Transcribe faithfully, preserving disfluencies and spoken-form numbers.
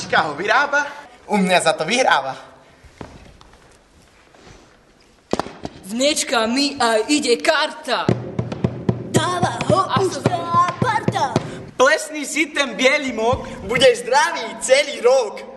mačka ho vyrába, U mňa za to vyhráva. S mliečkami aj ide karta. Dáva ho už celá parta. plesný si ten bielý mok, Budeš zdravý celý rok.